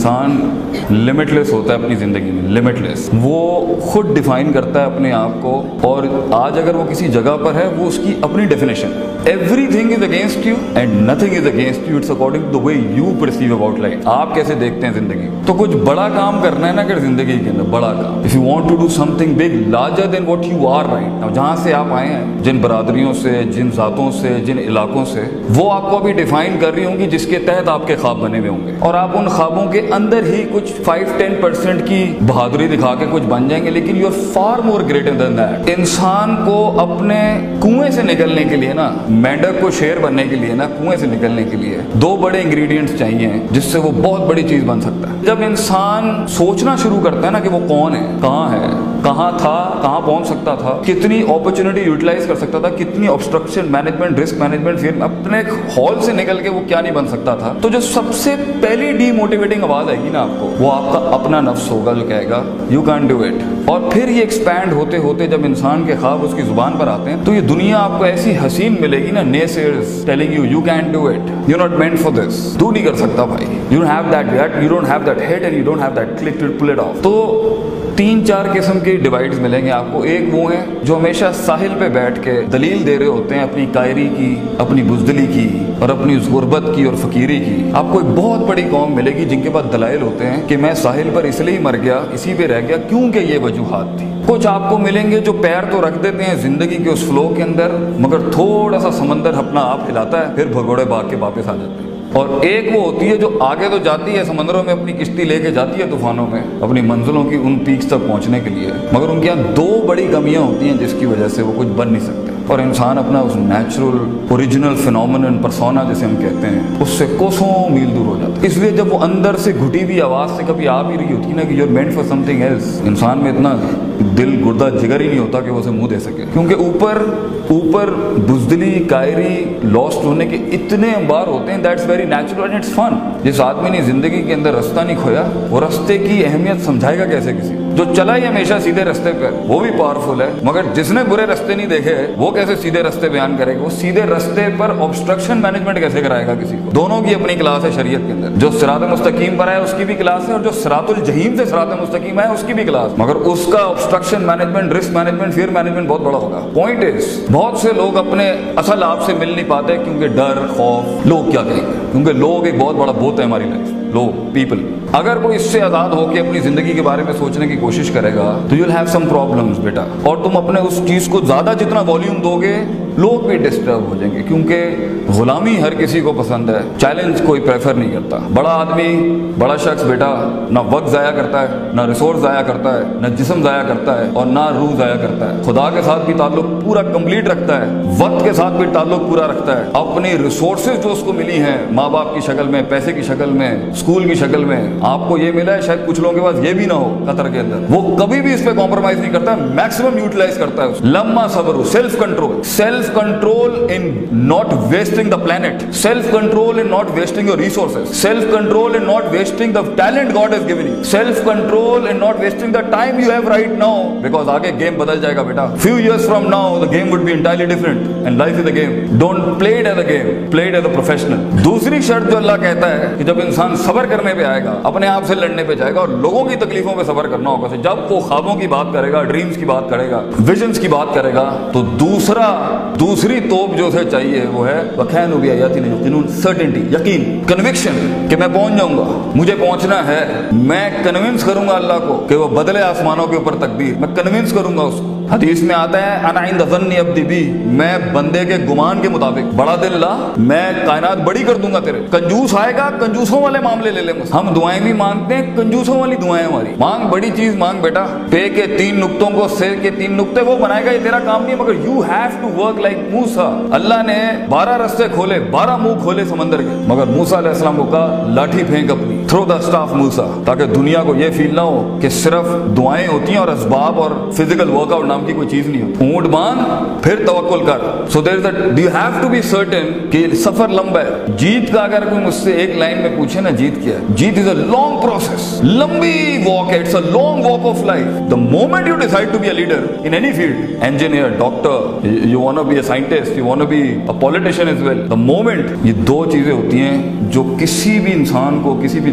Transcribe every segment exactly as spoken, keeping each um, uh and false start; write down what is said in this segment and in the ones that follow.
इंसान लिमिटलेस होता है अपनी ज़िंदगी में, लिमिटलेस। वो खुद डिफाइन करता है अपने आप को, और आज अगर वो किसी जगह पर है वो उसकी अपनी definition. Everything is against you and nothing is against you, it's according to the way you perceive about life. आप कैसे देखते हैं जिंदगी। तो कुछ बड़ा काम करना है ना अगर जिंदगी के अंदर, बड़ा काम, if you want to do something big larger than what you are right now, जहां से आप आए हैं, जिन बरादरियों से, जिन जातों से, जिन इलाकों से, वो आपको अभी डिफाइन कर रही होंगी, जिसके तहत आपके ख्वाब बने हुए होंगे, और आप उन ख्वाबों के अंदर ही कुछ फाइव टेन परसेंट की बहादुरी दिखा के कुछ बन जाएंगे, लेकिन you are far more greater than that. इंसान को अपने कुएं से निकलने के लिए ना, मेंढक को शेर बनने के लिए ना, कुएं से निकलने के लिए दो बड़े इंग्रेडिएंट्स चाहिए जिससे वो बहुत बड़ी चीज बन सकता है। जब इंसान सोचना शुरू करता है ना कि वो कौन है, कहाँ है, कहाँ था, कहाँ पहुंच सकता था, कितनी अपॉर्चुनिटी यूटिलाइज कर सकता था, कितनी ऑब्स्ट्रक्शन मैनेजमेंट, रिस्क मैनेजमेंट, फिर अपने हॉल से निकल के वो क्या नहीं बन सकता था, तो जो सबसे पहली डीमोटिवेटिंग आवाज आएगी ना आपको, वो आपका अपना नफ्स होगा जो कहेगा यू कैन डू इट। और फिर ये एक्सपैंड होते होते जब इंसान के ख्वाब उसकी जुबान पर आते हैं तो ये दुनिया आपको ऐसी हसीन मिलेगी ना, naysayers telling you you can do it, you not meant for this, तू नहीं कर सकता भाई, you don't have that gut, you don't have that head and you don't have that click to pull it off. तो तीन चार किस्म के डिवाइड्स मिलेंगे आपको। एक वो है जो हमेशा साहिल पे बैठ के दलील दे रहे होते हैं अपनी कायरी की, अपनी बुजदली की, और अपनी गुर्बत की और फकीरी की। आपको एक बहुत बड़ी कौम मिलेगी जिनके पास दलाइल होते हैं कि मैं साहिल पर इसलिए मर गया, इसी पे रह गया क्योंकि ये वजूहात थी। कुछ आपको मिलेंगे जो पैर तो रख देते हैं जिंदगी के उस फ्लो के अंदर, मगर थोड़ा सा समंदर अपना आप हिलाता है, फिर भगोड़े भाग के वापस आ जाते हैं। और एक वो होती है जो आगे तो जाती है समंदरों में, अपनी किश्ती लेके जाती है तूफानों में अपनी मंजिलों की उन पीक्स तक पहुंचने के लिए, मगर उनके यहाँ दो बड़ी कमियां होती हैं जिसकी वजह से वो कुछ बन नहीं सकते, और इंसान अपना उस नेचुरल ओरिजिनल फिनोमिनन पर्सोना जिसे हम कहते हैं उससे कोसों मील दूर हो जाता है। इसलिए जब वो अंदर से घुटी हुई आवाज से कभी आ भी रही होती है ना कि you are meant for something else, इंसान में इतना दिल गुर्दा जिगर ही नहीं होता कि वो उसे मुंह दे सके, क्योंकि ऊपर ऊपर बुजदली, कायरी, लॉस्ट होने के इतने अंबार होते हैं। That's very natural and it's fun. जिस आदमी ने जिंदगी के अंदर रास्ता नहीं खोया, वो रास्ते की अहमियत समझाएगा कैसे किसी जो चला ही हमेशा सीधे रास्ते पर, वो भी पावरफुल है, मगर जिसने बुरे रास्ते नहीं देखे वो कैसे सीधे रास्ते बयान करेगा, वो सीधे रास्ते पर ऑब्स्ट्रक्शन मैनेजमेंट कैसे कराएगा किसी को। दोनों की अपनी क्लास है शरीयत के अंदर। जो सिरात मुस्तकीम पर है उसकी भी क्लास है, और जो सिरातुल जहीम से सिरात मुस्तकीम है उसकी भी क्लास, मगर उसका obstruction management, risk management, fear management बहुत बड़ा होगा। पॉइंट इज, बहुत से लोग अपने असल आप से मिल नहीं पाते क्योंकि डर, खौफ, लोग क्या कहेंगे, क्योंकि लोग एक बहुत बड़ा भूत है हमारी लाइफ, लोग, पीपल। अगर वो इससे आजाद होकर अपनी जिंदगी के बारे में सोचने की कोशिश करेगा तो you will have some problems बेटा, और तुम अपने उस चीज को ज्यादा जितना वॉल्यूम दोगे लोग भी डिस्टर्ब हो जाएंगे, क्योंकि गुलामी हर किसी को पसंद है, चैलेंज कोई प्रेफर नहीं करता। बड़ा आदमी, बड़ा शख्स बेटा ना वक्त जाया करता है, ना रिसोर्स जाया करता है, ना जिस्म जाया करता है, और ना रूह जाया करता है। खुदा के साथ भी ताल्लुक पूरा कंप्लीट रखता है, वक्त के साथ भी ताल्लुक पूरा रखता है। अपनी रिसोर्सेज जो उसको मिली हैं माँ बाप की शक्ल में, पैसे की शक्ल में, स्कूल की शक्ल में, आपको ये मिला है, शायद कुछ लोगों के पास ये भी ना हो कतर के अंदर, वो कभी भी इस पे कॉम्प्रोमाइज नहीं करता, मैक्सिमम यूटिलाइज करता है। लम्मा सब्र, self control, self control in not wasting the planet, self control in not wasting your resources, self control in not wasting the talent God has given you, self control in not wasting the time you have right now, because आगे game बदल जाएगा बेटा। few years from now the game would be entirely different and life is a game. Don't play it as a game, play it as a professional. दूसरी शर्त जो अल्लाह कहता है कि जब इंसान सब्र करने पे आएगा, अपने आप से लड़ने पे जाएगा और लोगों की तकलीफों पे सब्र करना होगा, जब वो ख्वाबों की बात करेगा, ड्रीम्स की बात करेगा, विजन्स की बात करेगा, तो दूसरा दूसरी तोप जो उसे चाहिए वो है वखैन हो गया याती नहीं, सर्टेनिटी, यकीन, कन्विक्शन कि मैं पहुंच जाऊंगा, मुझे पहुंचना है। मैं कन्विंस करूंगा अल्लाह को कि वो बदले आसमानों के ऊपर तकदीर, मैं कन्विंस करूंगा उसको। हदीस में आता है अना इंद ज़न्नी अब्दी बी, मैं बंदे के गुमान के मुताबिक, बड़ा दिल ला, मैं कायनात बड़ी कर दूंगा तेरे। कंजूस आएगा, कंजूसों वाले मामले ले ले मुझसे। हम दुआएं भी मांगते हैं, कंजूसों वाली दुआएं हमारी। मांग बड़ी चीज मांग बेटा, पे के तीन नुक्तों को से के तीन नुक्ते वो बनाएगा, ये तेरा काम नहीं है, मगर you have to work like Musa. Allah ने बारह रास्ते खोले, बारह मुंह खोले समंदर के, मगर मूसा अलैहिस्सलाम को कहा लाठी फेंक अपनी, थ्रो द स्टाफ मूसा, ताकि दुनिया को यह फील ना हो कि सिर्फ दुआएं होती हैं और असबाब और फिजिकल वर्कआउट नाम की कोई चीज नहीं होती। ऊंट बांध फिर तवक्कुल कर। So there is that you have to be certain कि सफर लंबा है। जीत का अगर कोई मुझसे एक लाइन में पूछे ना जीत क्या है, जीत इज अ लॉन्ग प्रोसेस, लंबी वॉक है, it's a long walk of life. The moment you decide to be a leader in any field, engineer, doctor, you want to be a scientist, you want to be a politician as well, the moment, ये दो चीजें होती हैं जो किसी भी इंसान को, किसी भी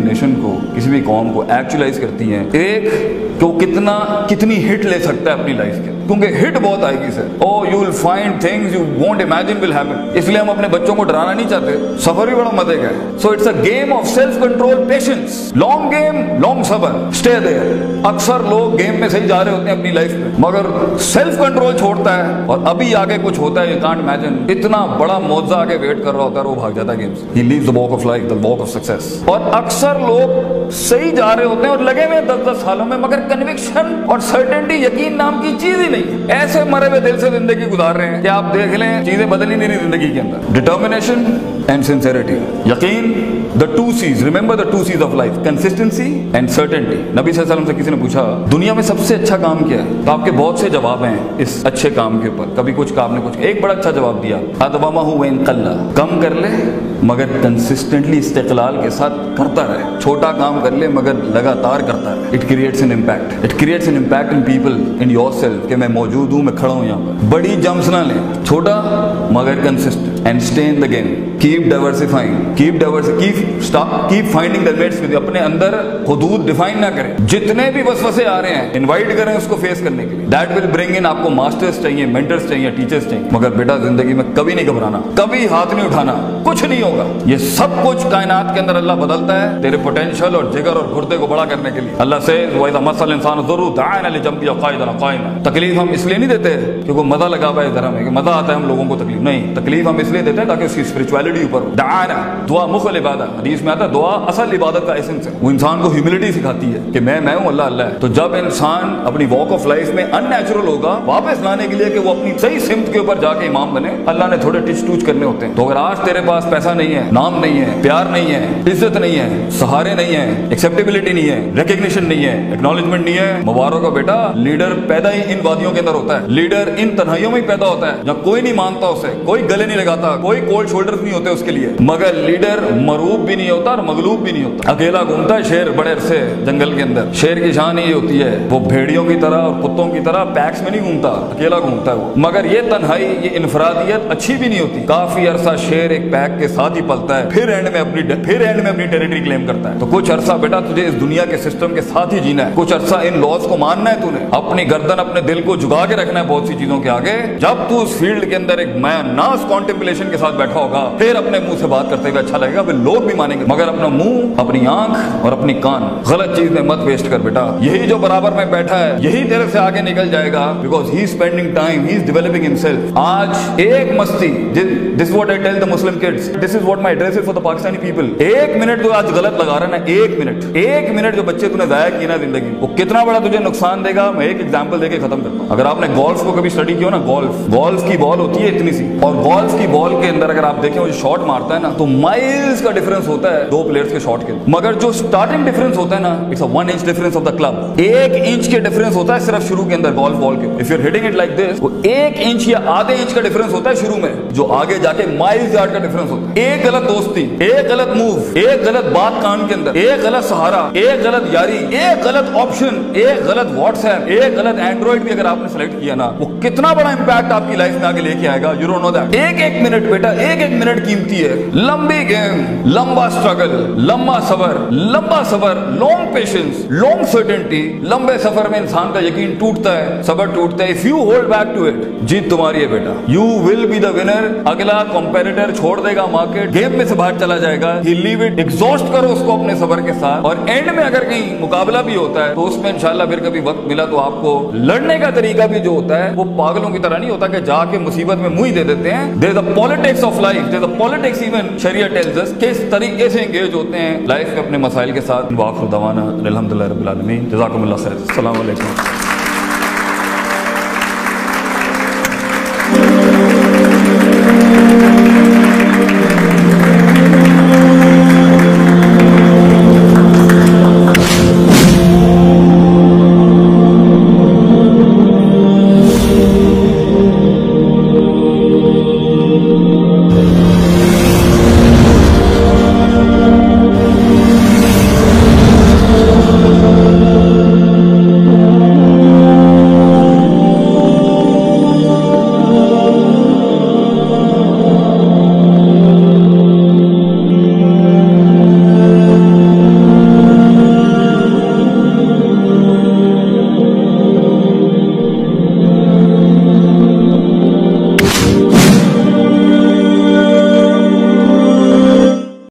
نیشن کو, کسی بھی قوم کو ایکچولائز کرتی ہیں, ایک کہ وہ کتنا کتنی ہٹ لے سکتا ہے اپنی لائف کے, کیونکہ ہٹ بہت آئے گی sir. Oh you will find things you won't imagine will happen. اس لیے ہم اپنے بچوں کو ڈرانا نہیں چاہتے, سفر بھی بڑا مزے کا ہے. So it's a game of self control, patience, long game, long صبر, اسٹے دیئر. اکثر لوگ گیم میں صحیح جا رہے ہوتے ہیں اپنی لائف میں, مگر سیلف کنٹرول چھوڑتا ہے اور ابھی آگے کچھ ہوتا ہے, یو کانٹ امیجن, اتنا بڑا معجزہ آگے ویٹ کر رہا ہوتا ہے, وہ بھاگ جاتا ہے گیم سے. He leaves the walk of life, the walk of success. اور اکثر لوگ صحیح جا رہے ہوتے ہیں اور لگے ہوئے دس دس سالوں میں, مگر کنوکشن اور سرٹنٹی, یقین نام کی چیز ہی نہیں. ایسے مرے ہوئے دل سے زندگی گزار رہے ہیں کہ آپ دیکھ لیں چیزیں بدل ہی نہیں رہی زندگی کے اندر. ڈٹرمنیشن اینڈ سنسیئرٹی, یقین, the two C's, remember the two C's of life, consistency and certainty. نبی صلی اللہ علیہ وسلم سے کسی نے پوچھا دنیا میں سب سے اچھا کام کیا ہے, تو آپ کے بہت سے جواب ہیں اس اچھے کام کے اوپر. کبھی کچھ کام نے کچھ, ایک بڑا اچھا جواب دیا, ادومہ وان قل, کم کر لے مگر کنسسٹنٹلی, استقلال کے ساتھ کرتا رہے. چھوٹا کام کر لے مگر لگاتار کرتا رہے. It creates an impact, it creates an impact in people, in yourself, کہ میں موجود ہوں, میں کھڑا ہوں یہاں پر. بڑی جمپس نہ لیں, چھوٹا مگر consistent, and stay in the game. Keep diversifying, keep diverse keep stop keep finding the limits. اپنے اندر حدود ڈیفائن نہ کریں. جتنے بھی وسوسے آ رہے ہیں انوائٹ کریں اس کو فیس کرنے کے لیے. دیٹ ول برنگ ان, آپ کو ماسٹرز چاہیے, مینٹرز چاہیے, ٹیچرز چاہیے, مگر بیٹا زندگی میں کبھی نہیں گھبرانا, کبھی ہاتھ نہیں اٹھانا, کچھ نہیں ہوگا. یہ سب کچھ کائنات کے اندر اللہ بدلتا ہے تیرے پوٹینشیل اور جگر اور گردے کو بڑا کرنے کے لیے. اللہ سے وَإِذَا مَسَّ الْإِنسَانَ الضُّرُّ دَعَانَا لِجَنبِهِ قَاعِدًا قَائِمًا. تکلیف ہم اس لیے نہیں دیتے کیونکہ مزہ لگا ہوا ہے ذرا میں, کہ مزہ آتا ہے ہم لوگوں کو تکلیف, نہیں, تکلیف ہم اس لیے دیتے ہیں تاکہ اس کی اسپرچولیٹی اوپر ہو. دعانا, دعا مخ العبادہ, حدیث میں آتا ہے دعا اصل عبادت کا ایسنس ہے. وہ انسان کو ہیوملٹی سکھاتی ہے کہ میں میں ہوں, اللہ اللہ ہے. تو جب انسان اپنی واک آف لائف میں ان نیچرل ہوگا, واپس لانے کے لیے کہ وہ اپنی صحیح سمت کے اوپر جا کے امام بنے, اللہ نے تھوڑے ٹچ ٹوچ کرنے ہوتے ہیں. تو اگر آج تیرے پاس پیسہ نہیں ہے, نام نہیں ہے, پیار نہیں ہے, عزت نہیں ہے, سہارے نہیں ہے, ایکسیپٹیبلٹی نہیں ہے, ریکگنیشن نہیں ہے, ایکنالجمنٹ نہیں ہے, مبارک ہو بیٹا, لیڈر پیدا ہی ان وادیوں کے اندر ہوتا ہے. لیڈر ان تنہائیوں میں ہی پیدا ہوتا ہے جہاں کوئی نہیں مانتا اسے, کوئی گلے نہیں لگاتا, کوئی کولڈ شولڈرز نہیں ہوتے اس کے لیے. مگر لیڈر مروب بھی نہیں ہوتا اور مغلوب بھی نہیں ہوتا. اکیلا گھومتا ہے شیر بڑے عرصے جنگل کے اندر. شیر کی شان یہ ہوتی ہے وہ بھیڑیوں کی طرح اور کتوں کی طرح پیکس میں نہیں گھومتا, اکیلا گھومتا ہے وہ. مگر یہ تنہائی, یہ انفرادیت اچھی بھی نہیں ہوتی. کافی عرصہ شیر ایک پیک کے ساتھ ہی پلتا ہے, پھر اینڈ میں اپنی پھر اینڈ میں اپنی ٹیریٹری کلیم کرتا ہے. تو کچھ عرصہ بیٹا تجھے اس دنیا کے سسٹم کے ساتھ ہی جینا ہے, کچھ عرصہ ان لاز کو ماننا ہے, تو نے اپنی گردن اپنے دل کو جھکا کے رکھنا ہے بہت سی چیزوں کے آگے. جب تو اس فیلڈ کے اندر ایک میں ناس کانٹمپلیشن کے ساتھ بیٹھا ہوگا, پھر اپنے منہ سے بات کرتے ہوئے اچھا لگے گا, پھر لوگ بھی مانیں گے. مگر اپنا منہ, اپنی آنکھ اور اپنی کان غلط چیز میں مت ویسٹ کر بیٹا. یہی جو برابر میں بیٹھا ہے یہی تیرے سے آگے نکل جائے گا, because he is spending time, he is developing himself. آج ایک مستی, this what I tell the Muslim kids, this is what my advice for the Pakistani people. ایک منٹ جو آج غلط لگا رہا ہے نا, ایک منٹ ایک منٹ جو بچے تو نے ضائع کیے نا زندگی, وہ کتنا بڑا تجھے نقصان دے گا. میں ایک ایگزامپل دے کے ختم کرتا ہوں. اگر آپ نے گولف کو کبھی اسٹڈی کیا نا, گولف گولف کی بال ہوتی ہے اتنی سی, اور گولف کی بال کے اندر اگر آپ دیکھیں وہ جو شاٹ مارتا ہے نا, تو مائلز کا ڈفرنس ہوتا ہے دو پلیئرز کے شاٹ کے. مگر جو اسٹارٹنگ ڈفرنس ہوتا ہے نا, it's a one inch difference of the club. ایک انچ کے ڈفرنس ہوتا ہے صرف شروع کے اندر گولف بال کے. If you are hitting it like this, وہ ایک انچ یا آدھے انچ کا ڈفرنس ہوتا ہے شروع میں, جو آگے جا کے مائلز یارڈ کا ڈفرنس ہوتا ہے. ایک غلط دوستی, ایک غلط موو, ایک غلط بات کان کے اندر, ایک غلط سہارا, ایک غلط یاری, ایک غلط آپشن, ایک غلط واٹس ایپ, ایک غلط اینڈرائڈ بھی اگر آپ نے سلیکٹ کیا نا, وہ کتنا بڑا امپیکٹ آپ کی لائف میں آگے لے کے آئے گا. You don't know that. ایک ایک منٹ بیٹا, ایک ایک منٹ قیمتی ہے. لمبی گیم, لمبا اسٹرگل, لمبا صبر, لمبا صبر, لانگ پیشنس, لانگ سرٹنٹی. لمبے سفر میں انسان کا یقین ٹوٹتا ہے, صبر ٹوٹتا ہے. If you hold back to it, جیت تمہاری ہے بیٹا. You will be the winner. اگلا کمپیٹیٹر چھوڑ دے گا مارکیٹ, گیم میں سے باہر چلا جائے گا. ہی لیو اٹ, ایگزاسٹ کرو اس کو اپنے صبر کے ساتھ, اور اینڈ میں اگر کہیں مقابلہ بھی ہوتا ہے تو اس میں انشاءاللہ پھر کبھی وقت ملا تو آپ کو لڑنے کا طریقہ بھی جو ہوتا ہے وہ پاگلوں کی طرح نہیں ہوتا کہ جا کے مصیبت میں منہ ہی دے دیتے ہیں. There is a politics of life, there is a politics even شریعہ ٹیلز اس کس طریقے سے انگیج ہوتے ہیں لائف کے اپنے مسائل کے ساتھ. واخر دعوانا الحمدللہ رب العالمین. جزاکم اللہ خیر. السلام علیکم.